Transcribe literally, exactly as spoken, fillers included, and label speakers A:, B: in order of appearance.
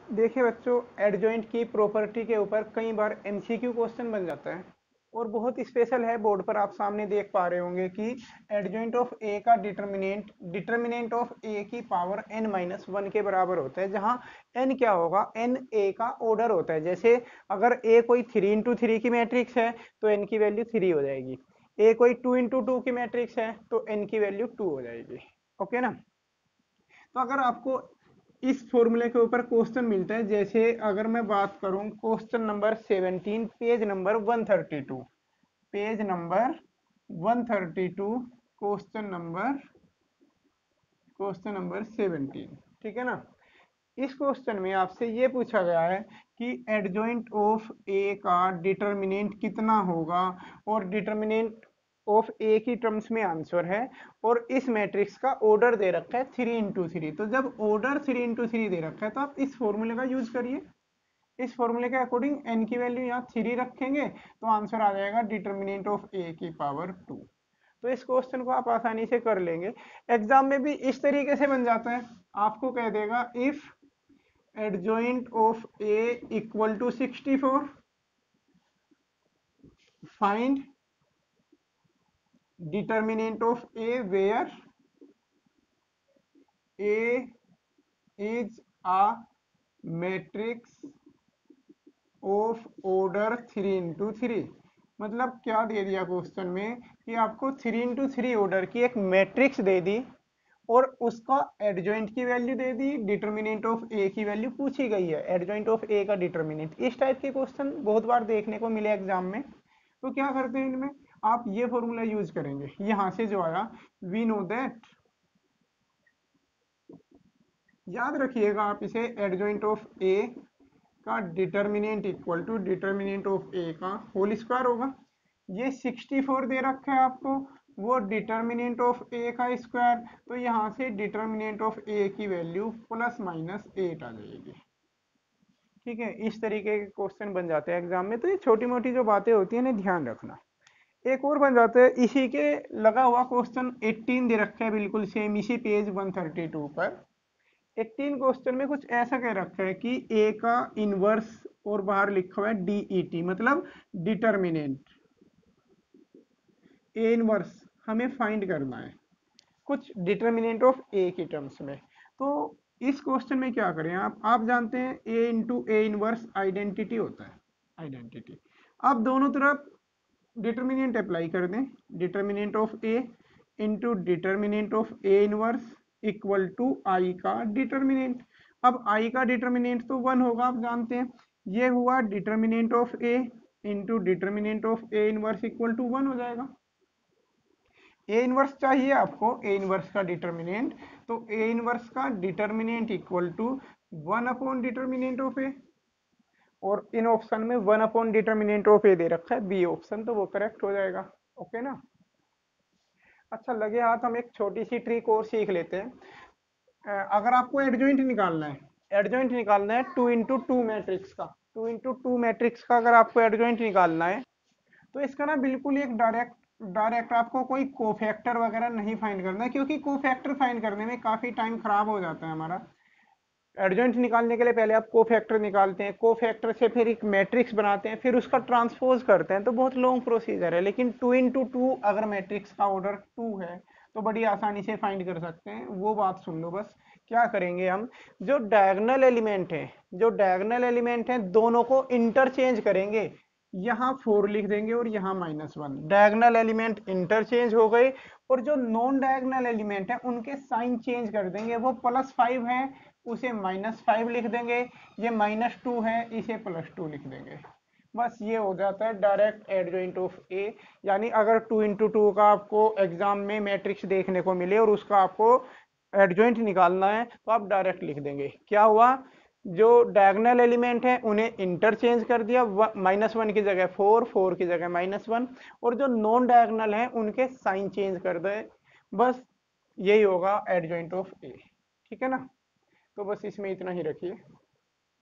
A: देखिए बच्चों, एडजॉइंट की प्रॉपर्टी के ऊपर कई बार एमसीक्यू क्वेश्चन बन जाता है और बहुत स्पेशल है। बोर्ड पर आप सामने देख पा रहे होंगे कि एडजॉइंट ऑफ ए का डिटर्मिनेंट डिटर्मिनेंट ऑफ ए की पावर एन माइनस वन के बराबर होता है, जहां एन क्या होगा, एन ए का ऑर्डर होता है। जैसे अगर ए कोई थ्री इंटू थ्री की मैट्रिक्स है तो एन की वैल्यू थ्री हो जाएगी। ए कोई टू इंटू टू की मैट्रिक्स है तो एन की वैल्यू टू हो जाएगी। ओके ना। तो अगर आपको इस फॉर्मूले के ऊपर क्वेश्चन मिलता है, जैसे अगर मैं बात करूं question number seventeen, page number one thirty two, page number one thirty two, question number question number seventeen, ठीक है ना। इस क्वेश्चन में आपसे ये पूछा गया है कि एडजॉइंट ऑफ ए का डिटर्मिनेंट कितना होगा, और डिटर्मिनेंट ऑफ ए की टर्म्स में आंसर है, और इस मैट्रिक्स का ऑर्डर दे रखा है थ्री इंटू थ्री। तो जब ऑर्डर थ्री इंटू थ्री दे रखा है तो आप इस फॉर्मूले का यूज करिए। इस फॉर्मूले के अकॉर्डिंग एन की वैल्यू यहाँ थ्री रखेंगे तो आंसर आ जाएगा डिटर्मिनेंट ऑफ ए की पावर टू। तो इस क्वेश्चन को आप आसानी से कर लेंगे। एग्जाम में भी इस तरीके से बन जाता है, आपको कह देगा if adjoint of A equal to sixty four, find determinant of A where A is a matrix of order three into three. मतलब क्या दे दिया क्वेश्चन में कि आपको थ्री into थ्री ऑर्डर की एक मैट्रिक्स दे दी और उसका एडजॉइंट की वैल्यू दे दी, डिटर्मिनेंट ऑफ ए की वैल्यू पूछी गई है, एडजॉइंट ऑफ ए का डिटर्मिनेंट। इस टाइप के क्वेश्चन बहुत बार देखने को मिले एग्जाम में। तो क्या करते हैं इनमें, आप ये फॉर्मूला यूज करेंगे, यहां से जो आया वी नो दैट, याद रखिएगा आप इसे, एडजॉइंट ऑफ ए का determinant equal to determinant of A का होल स्क्वायर होगा। ये सिक्सटी फोर दे रखा है आपको, वो डिटर्मिनेंट ऑफ ए का स्क्वायर, तो यहाँ से डिटर्मिनेंट ऑफ ए की वैल्यू प्लस माइनस एट आ जाएगी। ठीक है, इस तरीके के क्वेश्चन बन जाते हैं एग्जाम में। तो ये छोटी मोटी जो बातें होती है ना, ध्यान रखना। एक और बन जाता है इसी के लगा हुआ क्वेश्चन एटीन दे रखा है, बिल्कुल सेम इसी पेज वन थर्टी टू पर। एटीन क्वेश्चन में कुछ ऐसा कह रखा है कि ए का इनवर्स और बाहर लिखा हुआ है डीईटी, मतलब डिटर्मिनेंट ए इनवर्स हमें फाइंड करना है कुछ डिटर्मिनेंट ऑफ ए की टर्म्स में। तो इस क्वेश्चन में क्या करें, आप आप जानते हैं A into A inverse identity होता है, आइडेंटिटी। आप दोनों तरफ डिटर्मिनेंट अप्लाई कर दें, determinant of A into determinant of A inverse equal to I का डिटर्मिनेंट। अब आई का डिटर्मिनेंट तो वन होगा, आप जानते हैं। ये हुआ determinant of A into determinant of A inverse equal to one हो जाएगा। ए इनवर्स चाहिए आपको, ए इनवर्स का डिटर्मिनेंट, तो ए इनवर्स का determinant equal to one upon determinant of A, और इन ऑप्शन में one upon determinant of A दे रखा है बी ऑप्शन, तो वो करेक्ट हो जाएगा। ओके ना। अच्छा लगे हाथ, हम एक छोटी सी ट्रिक और सीख लेते हैं। अ, अगर आपको एडजॉइंट निकालना है, एडजॉइंट निकालना है टू इंटू टू मैट्रिक्स का, टू इंटू टू मैट्रिक्स का अगर आपको एडजॉइंट निकालना है तो इसका ना बिल्कुल एक डायरेक्ट डायरेक्ट आपको कोई कोफैक्टर वगैरह नहीं फाइंड करना है, क्योंकि कोफैक्टर फाइंड करने में काफी टाइम खराब हो जाता है हमारा। एडजॉइंट निकालने के लिए पहले आप कोफैक्टर निकालते हैं, कोफैक्टर से फिर एक मैट्रिक्स बनाते हैं, फिर उसका ट्रांसपोज करते हैं, तो बहुत लॉन्ग प्रोसीजर है। लेकिन टू इंटू टू अगर मैट्रिक्स का ऑर्डर टू है तो बड़ी आसानी से फाइंड कर सकते हैं। वो बात सुन लो बस। क्या करेंगे हम, जो डायगोनल एलिमेंट है जो डायगोनल एलिमेंट है दोनों को इंटरचेंज करेंगे। यहाँ फोर लिख देंगे और यहाँ minus one, diagonal element interchange हो गए। और जो नॉन डायगोनल एलिमेंट है उनके साइन चेंज कर देंगे, वो प्लस फाइव है उसे माइनस फाइव लिख देंगे, ये माइनस टू है इसे प्लस टू लिख देंगे। बस ये हो जाता है डायरेक्ट एडजॉइंट ऑफ ए। यानी अगर टू इंटू टू का आपको एग्जाम में मैट्रिक्स देखने को मिले और उसका आपको एडजॉइंट निकालना है तो आप डायरेक्ट लिख देंगे। क्या हुआ, जो डायगोनल एलिमेंट है उन्हें इंटरचेंज कर दिया, माइनस वन की जगह फोर, फोर की जगह माइनस वन, और जो नॉन डायगोनल है उनके साइन चेंज कर दे। बस यही होगा एडजॉइंट ऑफ ए। ठीक है ना। तो बस इसमें इतना ही रखिए।